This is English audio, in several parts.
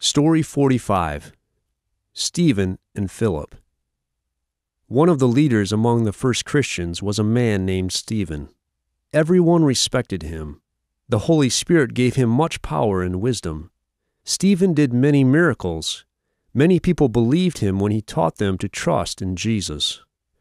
Story 45. Stephen and Philip. One of the leaders among the first Christians was a man named Stephen. Everyone respected him. The Holy Spirit gave him much power and wisdom. Stephen did many miracles. Many people believed him when he taught them to trust in Jesus.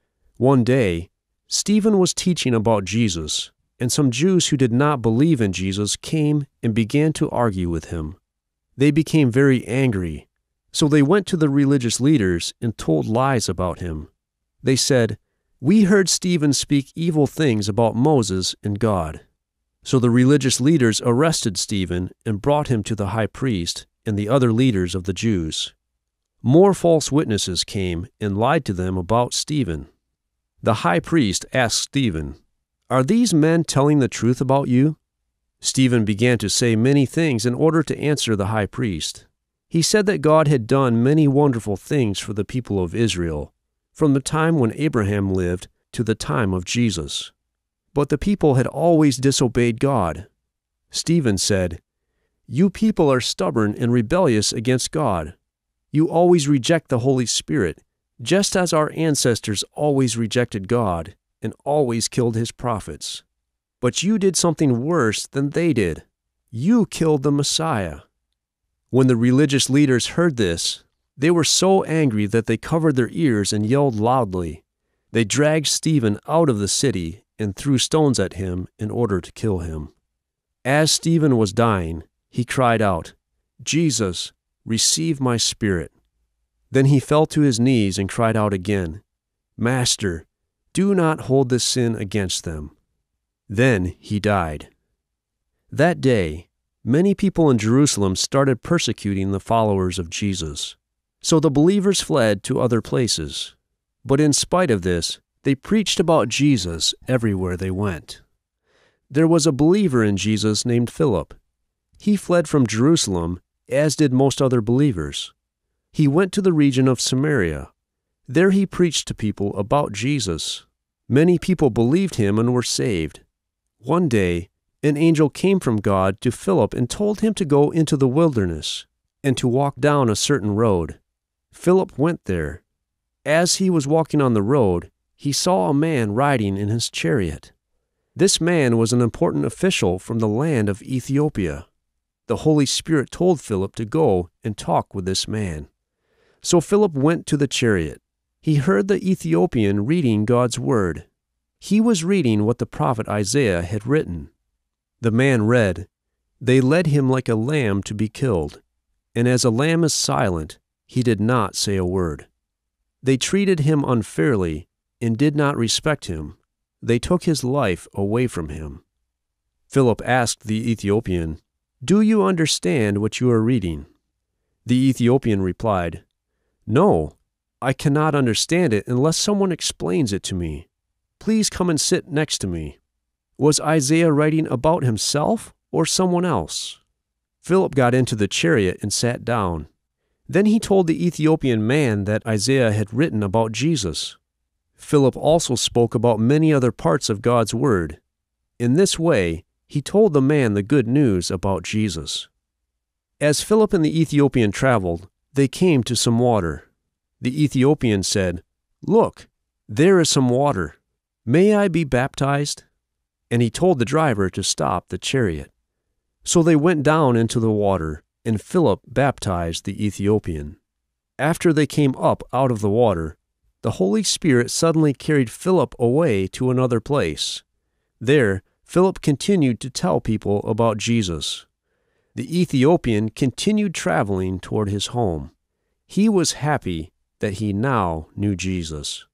One day, Stephen was teaching about Jesus, and some Jews who did not believe in Jesus came and began to argue with him. They became very angry, so they went to the religious leaders and told lies about him. They said, "We heard Stephen speak evil things about Moses and God." So the religious leaders arrested Stephen and brought him to the high priest and the other leaders of the Jews. More false witnesses came and lied to them about Stephen. The high priest asked Stephen, "Are these men telling the truth about you?" Stephen began to say many things in order to answer the high priest. He said that God had done many wonderful things for the people of Israel, from the time when Abraham lived to the time of Jesus. But the people had always disobeyed God. Stephen said, "You people are stubborn and rebellious against God. You always reject the Holy Spirit, just as our ancestors always rejected God and always killed his prophets. But you did something worse than they did. You killed the Messiah." When the religious leaders heard this, they were so angry that they covered their ears and yelled loudly. They dragged Stephen out of the city and threw stones at him in order to kill him. As Stephen was dying, he cried out, "Jesus, receive my spirit." Then he fell to his knees and cried out again, "Master, do not hold this sin against them." Then he died. That day, many people in Jerusalem started persecuting the followers of Jesus. So the believers fled to other places. But in spite of this, they preached about Jesus everywhere they went. There was a believer in Jesus named Philip. He fled from Jerusalem, as did most other believers. He went to the region of Samaria. There he preached to people about Jesus. Many people believed him and were saved. One day, an angel came from God to Philip and told him to go into the wilderness and to walk down a certain road. Philip went there. As he was walking on the road, he saw a man riding in his chariot. This man was an important official from the land of Ethiopia. The Holy Spirit told Philip to go and talk with this man. So Philip went to the chariot. He heard the Ethiopian reading God's word. He was reading what the prophet Isaiah had written. The man read, "They led him like a lamb to be killed, and as a lamb is silent, he did not say a word. They treated him unfairly and did not respect him. They took his life away from him." Philip asked the Ethiopian, "Do you understand what you are reading?" The Ethiopian replied, "No, I cannot understand it unless someone explains it to me. Please come and sit next to me." Was Isaiah writing about himself or someone else? Philip got into the chariot and sat down. Then he told the Ethiopian man that Isaiah had written about Jesus. Philip also spoke about many other parts of God's word. In this way, he told the man the good news about Jesus. As Philip and the Ethiopian traveled, they came to some water. The Ethiopian said, "Look, there is some water. May I be baptized?" And he told the driver to stop the chariot. So they went down into the water, and Philip baptized the Ethiopian. After they came up out of the water, the Holy Spirit suddenly carried Philip away to another place. There, Philip continued to tell people about Jesus. The Ethiopian continued traveling toward his home. He was happy that he now knew Jesus.